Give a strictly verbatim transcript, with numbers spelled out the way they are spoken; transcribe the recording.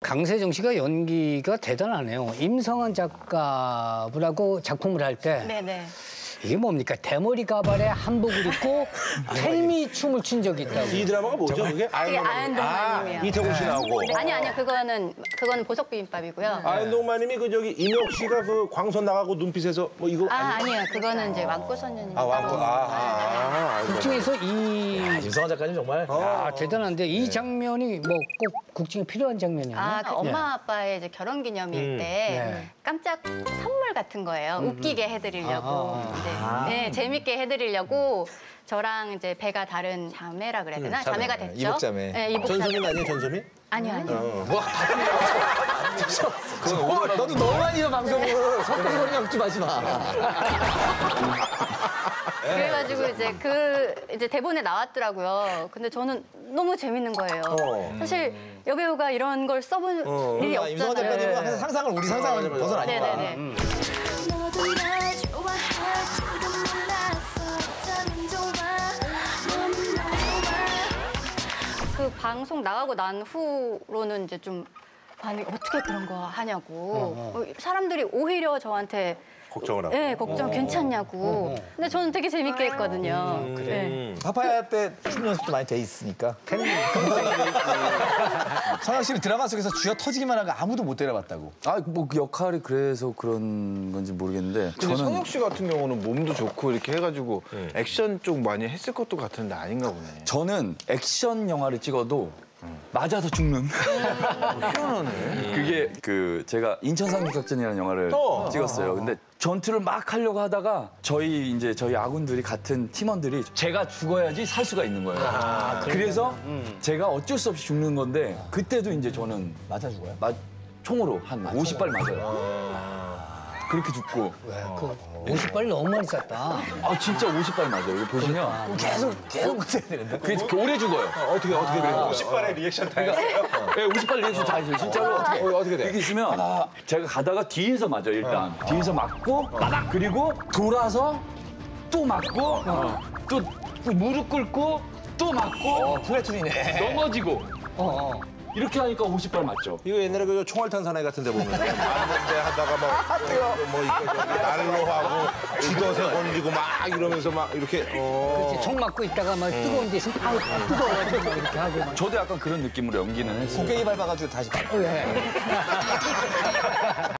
강세정 씨가 연기가 대단하네요. 임성환 작가분하고 작품을 할 때 네네. 이게 뭡니까? 대머리 가발에 한복을 입고 텔미 춤을 춘 적이 있다고. 이 드라마가 뭐죠, 그게? 그게 아현동마님이요. 이태곤 씨 나오고. 네. 아니 아니요, 그거는 그거는 보석 비빔밥이고요. 아현동마님이 그 저기 임혁 씨가 그 광선 나가고 눈빛에서 뭐 이거 아 아니요, 그거는 이제 왕꽃선녀님. 아, 왕꽃. 아, 아, 아. 국중에서 이 임성환 작가님 정말. 야, 대단한데 이 장면이 뭐 꼭 국중에 필요한 장면이에요. 아, 그 엄마 아빠의 이제 결혼 기념일 음. 때 네. 깜짝 선물 같은 거예요. 웃기게 해드리려고, 아, 아, 이제 아. 네, 재밌게 해드리려고 저랑 이제 배가 다른 자매라 그래야 되나? 자매가 됐죠. 이복자매. 네, 이복자매. 전소민 아니에요, 전소민? 아니요, 아니요. 뭐 어, 너도 너무 많이 해 방송을. 섞어서 소리 갖지 마지 마. 그래가지고 이제 그 이제 대본에 나왔더라고요. 근데 저는 너무 재밌는 거예요. 어. 사실 여배우가 이런 걸 써본 어. 일이 아, 임성환 작가님은 없잖아요. 항상 상상을 우리 상상을 벗어나니까. 네네네. 음. 너도 날 좋아할 줄은 몰랐어. 어쩌면 좋아. 너무 좋아. 그 방송 나가고 난 후로는 이제 좀 반응이 어떻게 그런 거 하냐고. 어, 사람들이 오히려 저한테 걱정을 하고. 네, 걱정 괜찮냐고. 근데 저는 되게 재밌게 했거든요. 음. 네. 파파야 때 춤 연습도 많이 돼 있으니까. 선영 씨는 드라마 속에서 쥐어 터지기만 하고 아무도 못 때려봤다고. 아, 뭐 그 역할이 그래서 그런 건지 모르겠는데 근데 저는 성혁 씨 같은 경우는 몸도 좋고 이렇게 해가지고 액션 쪽 많이 했을 것도 같은데 아닌가 보네. 저는 액션 영화를 찍어도 맞아서 죽는. 희한하네. 그게 그 제가 인천 상륙작전이라는 영화를 어. 찍었어요. 근데 전투를 막 하려고 하다가 저희 이제 저희 아군들이 같은 팀원들이 제가 죽어야지 살 수가 있는 거예요. 그래서 제가 어쩔 수 없이 죽는 건데 그때도 이제 저는 맞아 죽어요. 마- 총으로 한 오십 발 맞아요. 그렇게 죽고. 왜? 그 오십 발이 너무 많이 쐈다. 아 진짜 오십 발 맞아요. 여기 보시면 계속 계속 못해야 되는데. 그게 이렇게 오래 죽어요. 어떻게, 어떻게 돼요? 오십 발의 리액션 다 했어요? 네, 오십 발 리액션 다 했어요. 진짜로. 어떻게, 어, 어떻게 돼? 이렇게 있으면 제가 가다가 뒤에서 맞아요, 일단. 뒤에서 맞고, 빠박! 그리고 돌아서 또 맞고, 또, 또 무릎 꿇고, 또 맞고, 플래툰이네. 넘어지고. 어, 어. 이렇게 하니까 오십 발 맞죠. 이거 옛날에 그 총알탄 사나이 같은 데 보면 많은데 하다가 막 뭐 이거 저기 날로 하고 죽어서 건지고 막 이러면서 막 이렇게 어. 그렇지, 총 맞고 있다가 막 뜨거운 데 있으면 아우 뜨거워가지고 막 이렇게 하고 막. 저도 약간 그런 느낌으로 연기는 했어요. 곡괭이 밟아가지고 다시 밟아. 어, 예.